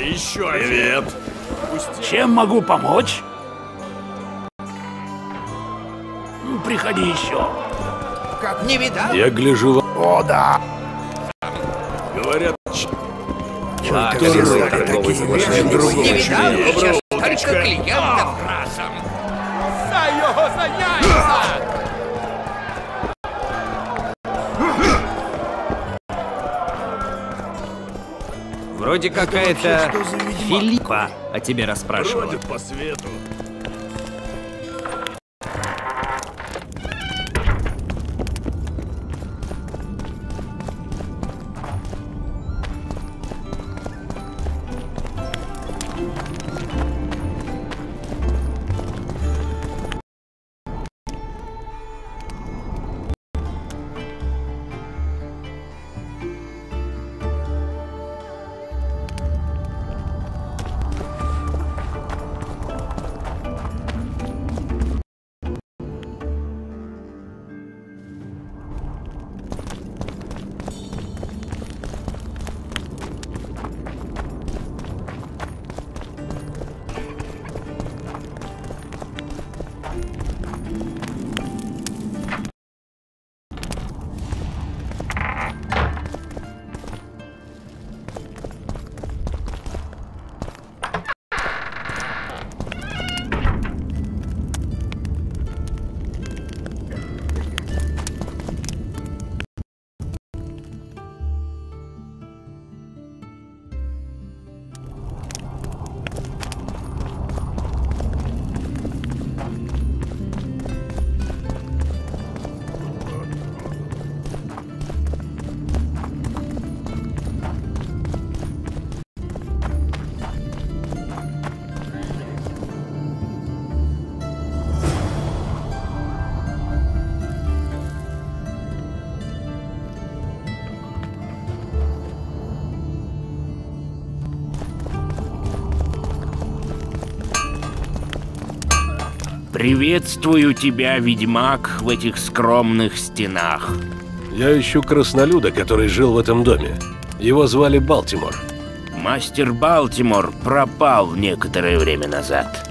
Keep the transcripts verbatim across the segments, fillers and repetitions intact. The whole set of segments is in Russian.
еще Привет. Чем могу помочь? Приходи еще. Как не видал? Я гляжу... О, да. Говорят... Так, Тоже все рад, такие новый вежливые. соглашение другого Не видал? человека. Сейчас Доброе столько клиентов разом. За его за яйца! Вроде какая-то Филиппа о тебе расспрашивала. Бродит по свету. Приветствую тебя, ведьмак, в этих скромных стенах. Я ищу краснолюда, который жил в этом доме. Его звали Балтимор. Мастер Балтимор пропал некоторое время назад.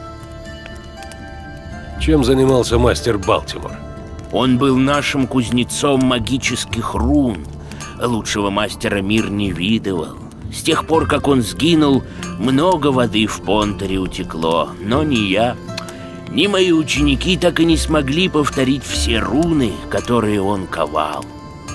Чем занимался мастер Балтимор? Он был нашим кузнецом магических рун. Лучшего мастера мир не видывал. С тех пор, как он сгинул, много воды в Понтере утекло, но ни я, ни мои ученики так и не смогли повторить все руны, которые он ковал.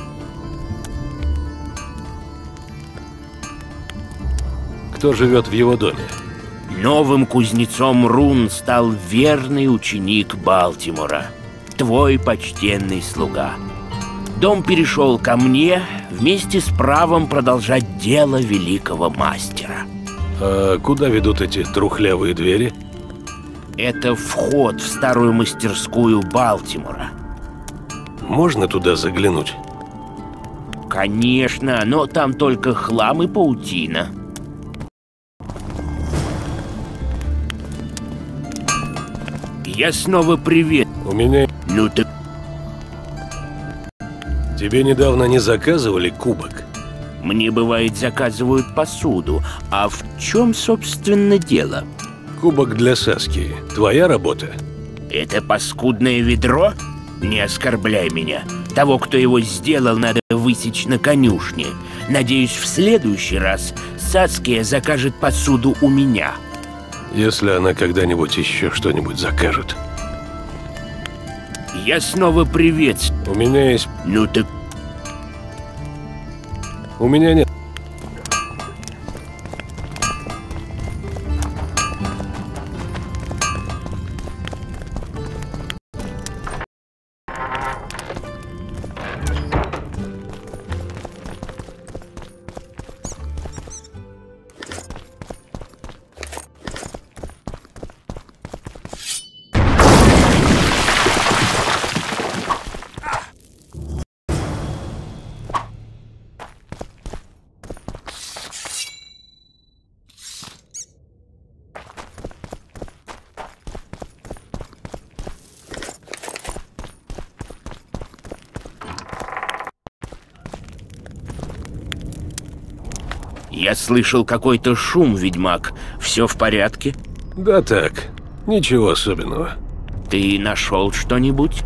Кто живет в его доме? Новым кузнецом рун стал верный ученик Балтимора, твой почтенный слуга. Дом перешел ко мне вместе с правом продолжать дело великого мастера. А куда ведут эти трухлявые двери? Это вход в старую мастерскую Балтимора. Можно туда заглянуть? Конечно, но там только хлам и паутина. Я снова привет. У меня... Ну ты... Тебе недавно не заказывали кубок? Мне, бывает, заказывают посуду. А в чем, собственно, дело? Кубок для Саски. Твоя работа? Это паскудное ведро? Не оскорбляй меня. Того, кто его сделал, надо высечь на конюшне. Надеюсь, в следующий раз Саския закажет посуду у меня. Если она когда-нибудь еще что-нибудь закажет. Я снова приветствую. У меня есть... Ну так... У меня нет... Я слышал какой-то шум, ведьмак. Все в порядке? Да так, ничего особенного. Ты нашел что-нибудь?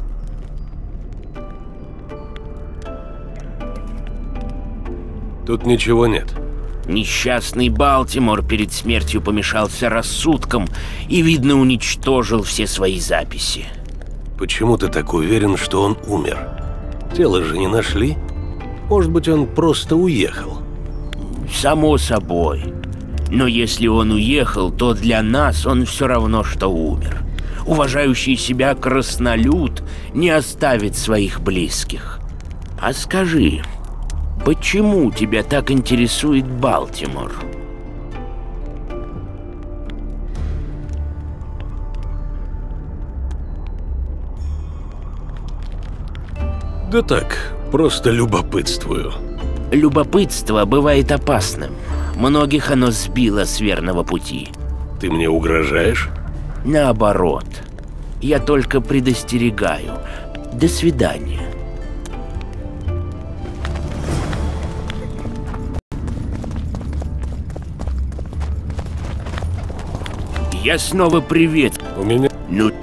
Тут ничего нет. Несчастный Балтимор перед смертью помешался рассудком и, видно, уничтожил все свои записи. Почему ты так уверен, что он умер? Тело же не нашли? Может быть, он просто уехал? Само собой. Но если он уехал, то для нас он все равно, что умер. Уважающий себя краснолюд не оставит своих близких. А скажи, почему тебя так интересует Балтимор? Да так, просто любопытствую. Любопытство бывает опасным. Многих оно сбило с верного пути. Ты мне угрожаешь? Наоборот. Я только предостерегаю. До свидания. Я снова привет. У меня... Ну...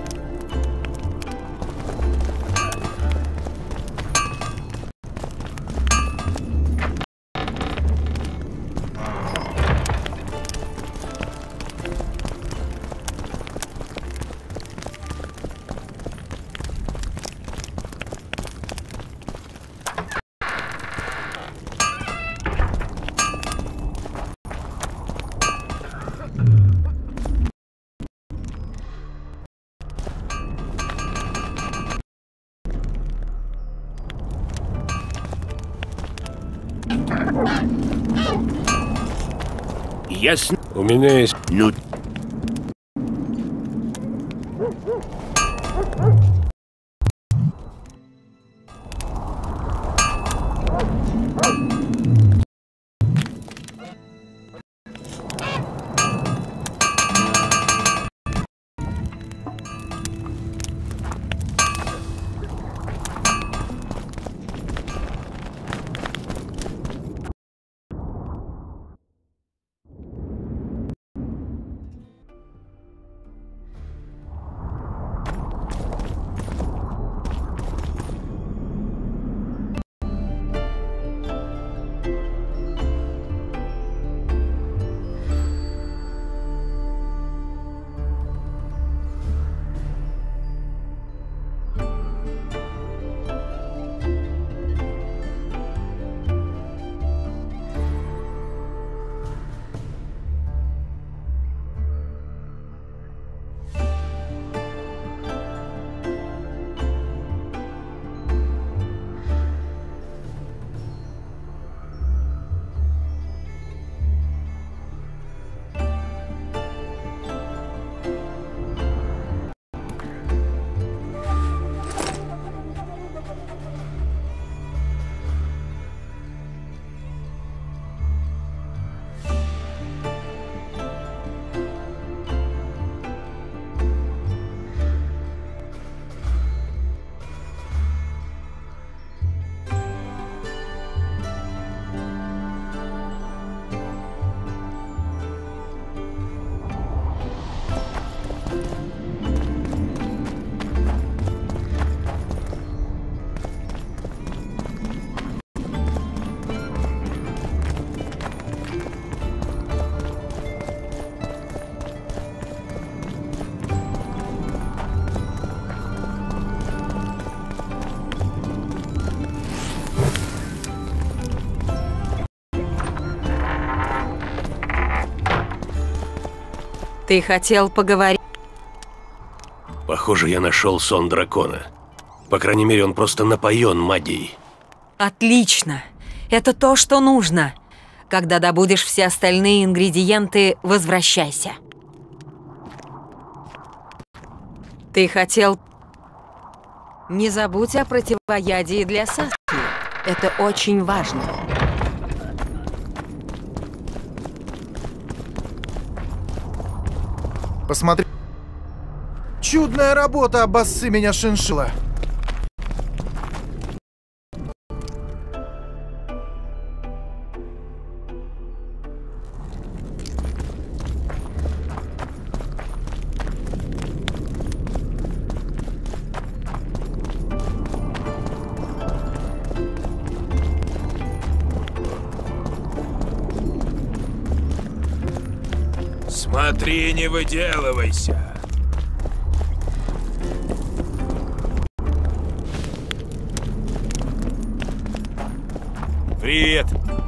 Я с... У меня есть... Ну... Ты хотел поговорить? Похоже, я нашел сон дракона. По крайней мере, он просто напоен магией. Отлично. Это то, что нужно. Когда добудешь все остальные ингредиенты, возвращайся. Ты хотел... Не забудь о противоядии для Саски. Это очень важно. Посмотри. Чудная работа, обоссы меня, шиншилла. Смотри, не выделывайся. Привет.